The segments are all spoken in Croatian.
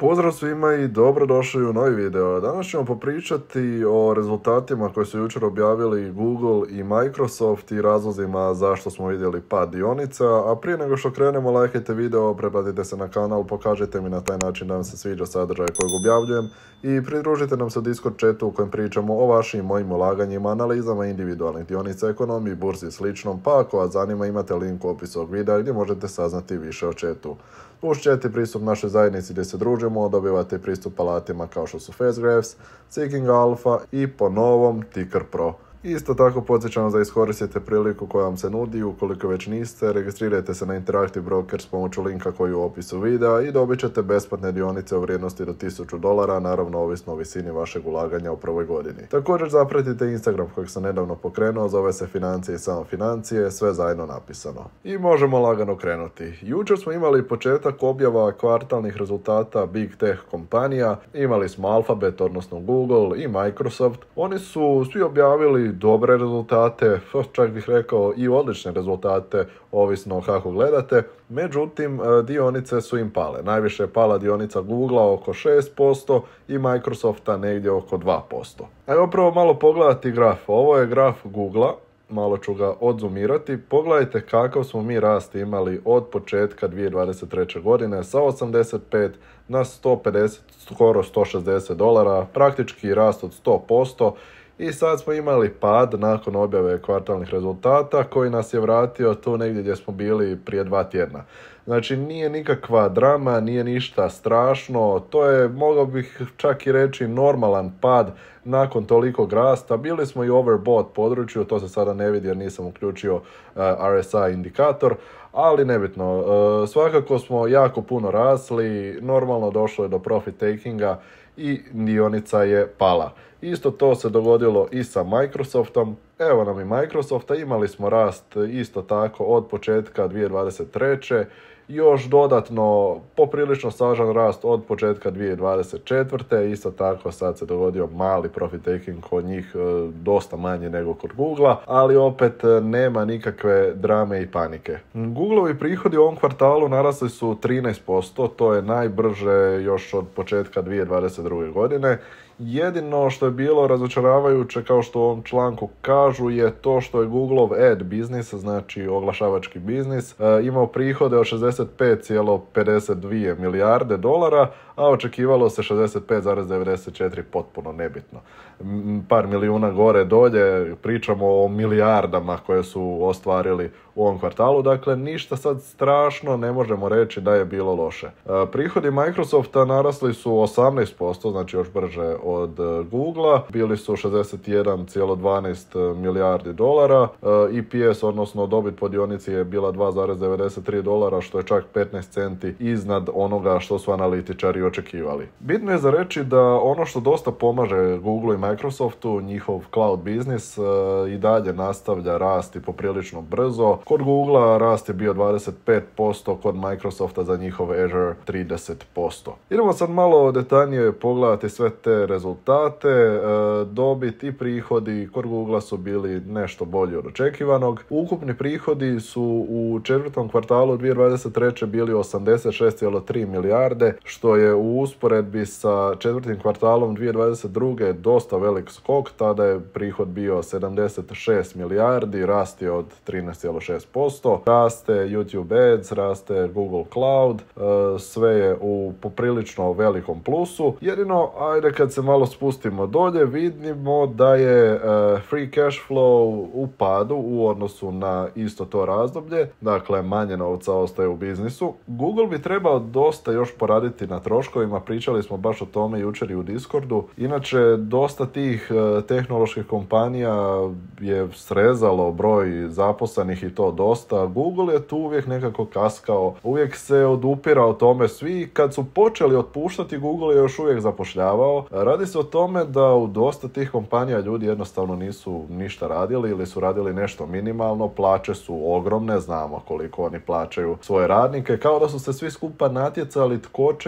Pozdrav svima i dobrodošli u novi video. Danas ćemo popričati o rezultatima koje su jučer objavili Google i Microsoft i razlozima zašto smo vidjeli pad dionica. A prije nego što krenemo, lajkajte video, pretplatite se na kanal, pokažite mi na taj način da vam se sviđa sadržaj kojeg objavljujem i pridružite nam se u Discord chatu u kojem pričamo o vašim i mojim ulaganjima, analizama individualnih dionica, ekonomiji, burzi i sličnom, pa ako vas zanima imate link u opisu ovog videa gdje možete saznati više o chatu. Uz chat i pristup našoj zajednici gdje se družimo, dobivate pristup alatima kao što su Fastgraphs, Seeking Alpha i po novom Ticker Pro. Isto tako podsjećam da iskoristite priliku koja vam se nudi, ukoliko već niste, registrirajte se na Interactive Broker s pomoću linka koji je u opisu videa i dobit ćete besplatne dionice u vrijednosti do $1000, naravno ovisno o visini vašeg ulaganja u prvoj godini. Također zapratite Instagram kojeg sam nedavno pokrenuo, zove se Financije i samo financije, sve zajedno napisano. I možemo lagano krenuti. Jučer smo imali početak objava kvartalnih rezultata Big Tech kompanija, imali smo Alphabet, odnosno Google i Microsoft. Oni su svi objavili dobre rezultate, čak bih rekao i odlične rezultate, ovisno kako gledate. Međutim, dionice su im pale. Najviše je pala dionica Googlea oko 6% i Microsofta negdje oko 2%. Ajmo prvo malo pogledati graf. Ovo je graf Googlea. Malo ću ga odzumirati. Pogledajte kakav smo mi rast imali od početka 2023. godine sa 85 na 150, skoro $160, praktički rast od 100%. I sad smo imali pad nakon objave kvartalnih rezultata koji nas je vratio tu negdje gdje smo bili prije 2 tjedna. Znači nije nikakva drama, nije ništa strašno, to je, mogao bih čak i reći, normalan pad nakon tolikog rasta. Bili smo i overbought području, to se sada ne vidi jer nisam uključio RSI indikator, ali nebitno. Svakako smo jako puno rasli, normalno došlo je do profit takinga i dionica je pala. Isto to se dogodilo i sa Microsoftom. Evo nam i Microsofta, imali smo rast isto tako od početka 2023. Još dodatno poprilično snažan rast od početka 2024. Isto tako sad se dogodio mali profit taking kod njih, dosta manje nego kod Googlea, ali opet nema nikakve drame i panike. Googleovi prihodi u ovom kvartalu narasli su 13%, to je najbrže još od početka 2022. godine. Jedino što je bilo razočaravajuće, kao što u ovom članku kažu, je to što je Googleov ad biznis, znači oglašavački biznis, imao prihode od 65,52 milijarde dolara, a očekivalo se 65,94, potpuno nebitno. Par milijuna gore dolje, pričamo o milijardama koje su ostvarili u ovom kvartalu, dakle ništa sad strašno ne možemo reći da je bilo loše. Prihodi Microsofta narasli su 18%, znači još brže od Googlea, bili su 61,12 milijardi dolara, EPS, odnosno dobit po dionici je bila $2,93, što je čak 15 centi iznad onoga što su analitičari očekivali. Bitno je za reći da ono što dosta pomaže Google i Microsoftu, njihov cloud biznis, i dalje nastavlja rasti poprilično brzo. Kod Googlea rast je bio 25%, kod Microsofta za njihov Azure 30%. Idemo sad malo detaljnije pogledati sve te rezultate. Dobit i prihodi kod Googlea su bili nešto bolji od očekivanog. Ukupni prihodi su u četvrtom kvartalu 2023. bili 86,3 milijarde, što je u usporedbi sa četvrtim kvartalom 2022. dosta velik skok. Tada je prihod bio 76 milijardi, rast je od 13,6%. Raste YouTube Ads, raste Google Cloud, sve je u poprilično velikom plusu. Jedino, ajde kad se malo spustimo dolje, vidimo da je free cash flow u padu u odnosu na isto to razdoblje, dakle manje novca ostaje u biznisu. Google bi trebao dosta još poraditi na troškovima, pričali smo baš o tome jučer i u Discordu. Inače, dosta tih tehnoloških kompanija je srezalo broj zaposlenih i to dosta. Google je tu uvijek nekako kaskao, uvijek se odupirao tome. Svi kad su počeli otpuštati, Google je još uvijek zapošljavao. Radi se o tome da u dosta tih kompanija ljudi jednostavno nisu ništa radili ili su radili nešto minimalno, plaće su ogromne, znamo koliko oni plaćaju svoje radnike, kao da su se svi skupa natjecali tko će više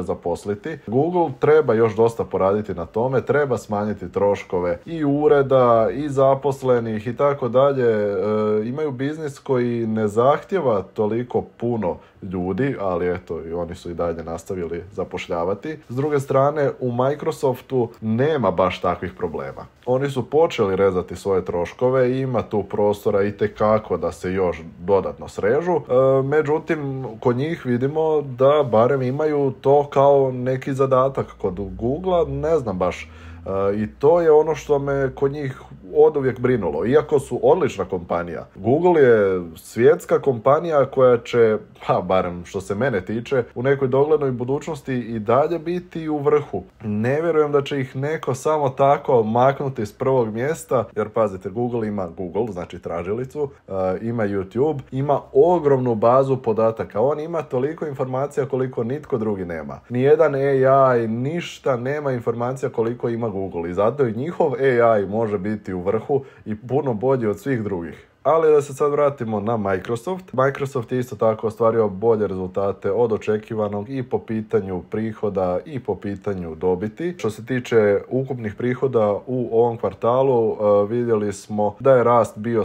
zaposliti. Google treba još dosta poraditi na tome, treba smanjiti troškove i ureda i zaposlenih i tako dalje. Imaju biznis koji ne zahtjeva toliko puno ljudi, ali eto, i oni su i dalje nastavili zapošljavati. S druge strane, u Microsoftu nema baš takvih problema. Oni su počeli rezati svoje troškove i ima tu prostora itekako da se još dodatno srežu. Međutim, kod njih vidimo da barem imaju to kao neki zadatak. Kod Googlea ne znam baš. I to je ono što me kod njih oduvijek brinulo. Iako su odlična kompanija. Google je svjetska kompanija koja će, barem što se mene tiče, u nekoj doglednoj budućnosti i dalje biti u vrhu. Ne vjerujem da će ih neko samo tako maknuti s prvog mjesta, jer pazite, Google ima Google, znači tražilicu, ima YouTube, ima ogromnu bazu podataka. On ima toliko informacija koliko nitko drugi nema. Nijedan AI, ništa nema informacija koliko ima Google i zato i njihov AI može biti u vrhu i puno bolji od svih drugih. Ali da se sad vratimo na Microsoft. Microsoft je isto tako ostvario bolje rezultate od očekivanog i po pitanju prihoda i po pitanju dobiti. Što se tiče ukupnih prihoda u ovom kvartalu, vidjeli smo da je rast bio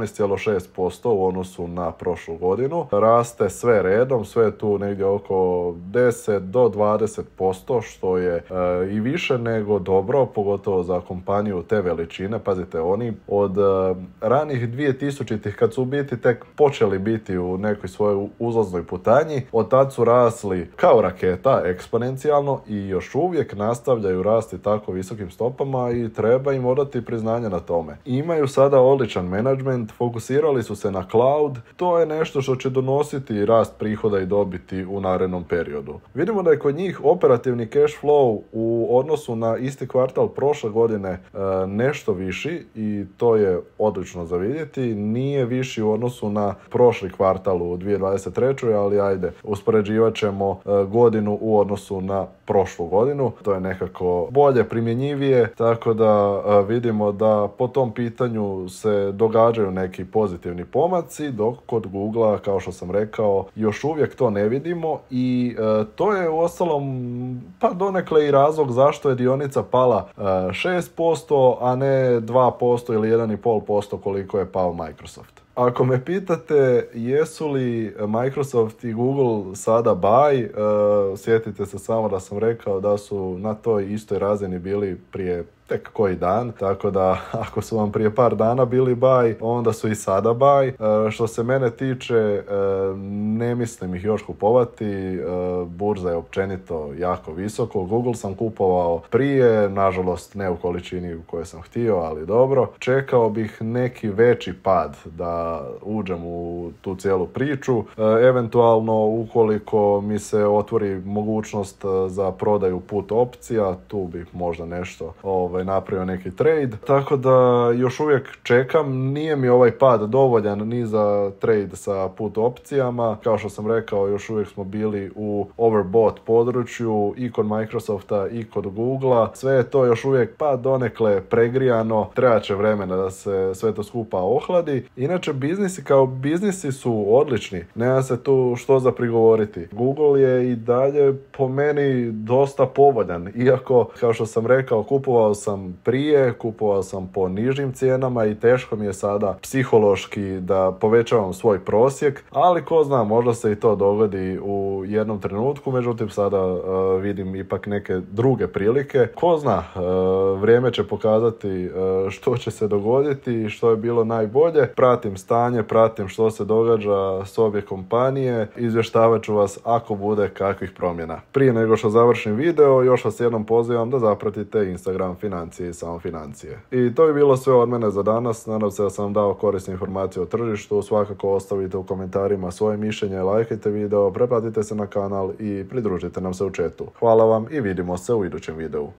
17,6% u odnosu na prošlu godinu. Raste sve redom, sve je tu negdje oko 10 do 20%, što je i više nego dobro, pogotovo za kompaniju te veličine. Pazite, oni od ranih 2000 kad su u biti tek počeli biti u nekoj svojoj uzlaznoj putanji, od tad su rasli kao raketa eksponencijalno i još uvijek nastavljaju rasti tako visokim stopama i treba im odati priznanje na tome. Imaju sada odličan menadžment, fokusirali su se na cloud, to je nešto što će donositi rast prihoda i dobiti u narednom periodu. Vidimo da je kod njih operativni cash flow u odnosu na isti kvartal prošle godine nešto viši i to je odlično za vidjeti. Nije viši u odnosu na prošli kvartal u 2023. ali ajde, uspoređivat ćemo godinu u odnosu na prošlu godinu. To je nekako bolje, primjenjivije, tako da vidimo da po tom pitanju se događaju neki pozitivni pomaci, dok kod Googlea, kao što sam rekao, još uvijek to ne vidimo i to je uostalom donekle i razlog zašto je dionica pala 6%, a ne 2% ili 1,5% koliko je pao Microsoft. Ako me pitate jesu li Microsoft i Google sada buy, sjetite se samo da sam rekao da su na toj istoj razini bili prije tek koji dan, tako da ako su vam prije par dana bili buy, onda su i sada buy. Što se mene tiče, ne mislim ih još kupovati, burza je općenito jako visoko. Google sam kupovao prije, nažalost ne u količini u kojoj sam htio, ali dobro. Čekao bih neki veći pad da uđem u tu cijelu priču, eventualno ukoliko mi se otvori mogućnost za prodaju put opcija, tu bih možda nešto napravio neki trade, tako da još uvijek čekam. Nije mi ovaj pad dovoljan ni za trade sa put opcijama, kao što sam rekao, još uvijek smo bili u overbought području i kod Microsofta i kod Googlea. Sve je to još uvijek donekle pregrijano, trebat će vremena da se sve to skupa ohladi. Inače, biznisi kao biznisi su odlični, nema se tu što za prigovoriti. Google je i dalje po meni dosta povoljan, iako, kao što sam rekao, kupovao sam po nižim cijenama i teško mi je sada psihološki da povećavam svoj prosjek, ali ko zna, možda se i to dogodi u jednom trenutku, međutim sada vidim ipak neke druge prilike. Ko zna, vrijeme će pokazati što će se dogoditi i što je bilo najbolje. Pratim stanje, pratim što se događa s obje kompanije, izvještavat ću vas ako bude kakvih promjena. Prije nego što završim video, još vas jednom pozivam da zapratite Instagram Financije i Samo financije. I to je bilo sve od mene za danas. Nadam se da sam vam dao korisne informacije o tržištu. Svakako ostavite u komentarima svoje mišljenje, lajkajte video, pretplatite se na kanal i pridružite nam se u chatu. Hvala vam i vidimo se u idućem videu.